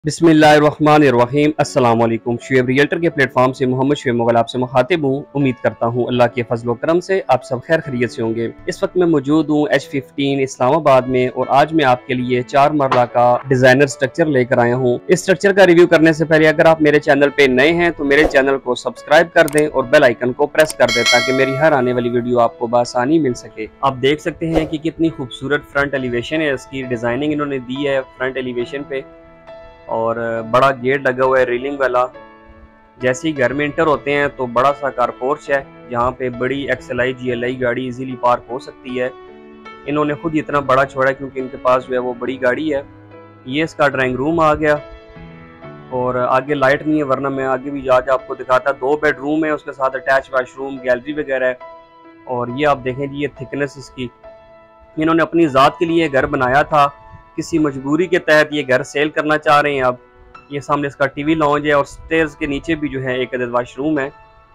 बिस्मिल्लाहिर्रहमानिर्रहीम अस्सलाम वालेकुम। शुएब रियल्टर के प्लेटफॉर्म से मोहम्मद शुएब मुग़ल आपसे मुखातिब हूँ। उम्मीद करता हूँ अल्लाह के फजल करम से आप सब खैर खैरियत से होंगे। इस वक्त मैं मौजूद हूँ H15 इस्लामाबाद में और आज मैं आपके लिए 4 मरला का डिजाइनर स्ट्रक्चर लेकर आया हूँ। इस स्ट्रक्चर का रिव्यू करने से पहले अगर आप मेरे चैनल पे नए हैं तो मेरे चैनल को सब्सक्राइब कर दें और बेल आइकन को प्रेस कर दें ताकि मेरी हर आने वाली वीडियो आपको बआसानी मिल सके। आप देख सकते हैं कि कितनी खूबसूरत फ्रंट एलिवेशन है, इसकी डिजाइनिंग इन्होंने दी है फ्रंट एलिवेशन पे और बड़ा गेट लगा हुआ है रेलिंग वाला। जैसे ही घर में इंटर होते हैं तो बड़ा सा कार पोर्च है जहाँ पे बड़ी XLI GLI गाड़ी इजीली पार्क हो सकती है। इन्होंने खुद इतना बड़ा छोड़ा क्योंकि इनके पास जो है वो बड़ी गाड़ी है। ये इसका ड्राइंग रूम आ गया और आगे लाइट नहीं है वरना मैं आगे भी जाके आपको दिखाता। 2 बेडरूम है, उसके साथ अटैच वाशरूम गैलरी वगैरह है। और ये आप देखें जी, ये थिकनेस इसकी, इन्होंने अपनी ज़ात के लिए घर बनाया था, किसी मजबूरी के तहत ये घर सेल करना चाह रहे हैं। अब ये सामने इसका टीवी लॉन्ज है और स्टेयर्स के नीचे भी जो है एक अदद वाशरूम है।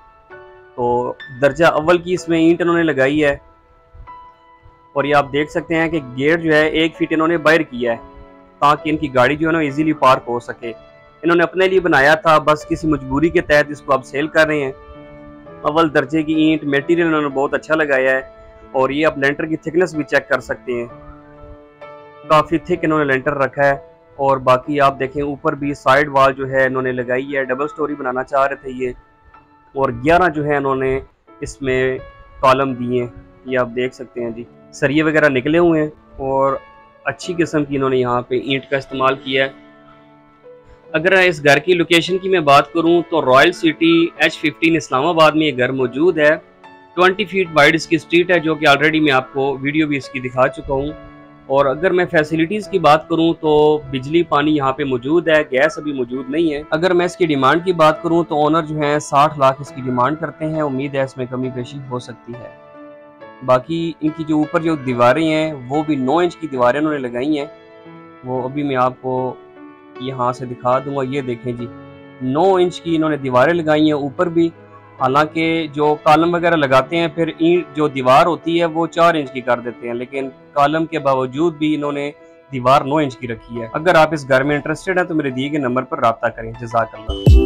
तो दर्जा अव्वल की इसमें ईंट इन्होंने लगाई है और ये आप देख सकते हैं कि गेट जो है 1 फीट इन्होंने बाहर किया है ताकि इनकी गाड़ी जो है ना इजीली पार्क हो सके। इन्होंने अपने लिए बनाया था, बस किसी मजबूरी के तहत इसको अब सेल कर रहे हैं। अव्वल दर्जे की ईंट, मटेरियल इन्होंने बहुत अच्छा लगाया है और ये आप लेंटर की थिकनेस भी चेक कर सकते हैं, काफ़ी थिक इन्होंने लेंटर रखा है। और बाकी आप देखें ऊपर भी साइड वॉल जो है इन्होंने लगाई है, डबल स्टोरी बनाना चाह रहे थे ये। और 11 जो है इन्होंने इसमें कॉलम दिए हैं, ये आप देख सकते हैं जी। सरिये वगैरह निकले हुए हैं और अच्छी किस्म की इन्होंने यहाँ पे ईंट का इस्तेमाल किया है। अगर इस घर की लोकेशन की मैं बात करूँ तो रॉयल सिटी H15 इस्लामाबाद में ये घर मौजूद है। 20 फीट वाइड इसकी स्ट्रीट है जो कि ऑलरेडी मैं आपको वीडियो भी इसकी दिखा चुका हूँ। और अगर मैं फैसिलिटीज़ की बात करूं तो बिजली पानी यहाँ पे मौजूद है, गैस अभी मौजूद नहीं है। अगर मैं इसकी डिमांड की बात करूं तो ओनर जो है 60 लाख इसकी डिमांड करते हैं। उम्मीद है इसमें कमी पेशी हो सकती है। बाकी इनकी जो ऊपर जो दीवारें हैं वो भी 9 इंच की दीवारें उन्होंने लगाई हैं, वो अभी मैं आपको यहाँ से दिखा दूंगा। ये देखें जी, 9 इंच की इन्होंने दीवारें लगाई हैं ऊपर भी। हालांकि जो कॉलम वगैरह लगाते हैं फिर ईंट जो दीवार होती है वो 4 इंच की कर देते हैं, लेकिन कॉलम के बावजूद भी इन्होंने दीवार 9 इंच की रखी है। अगर आप इस घर में इंटरेस्टेड हैं तो मेरे दिए गए नंबर पर रब्ता करें। जज़ाकल्लाह।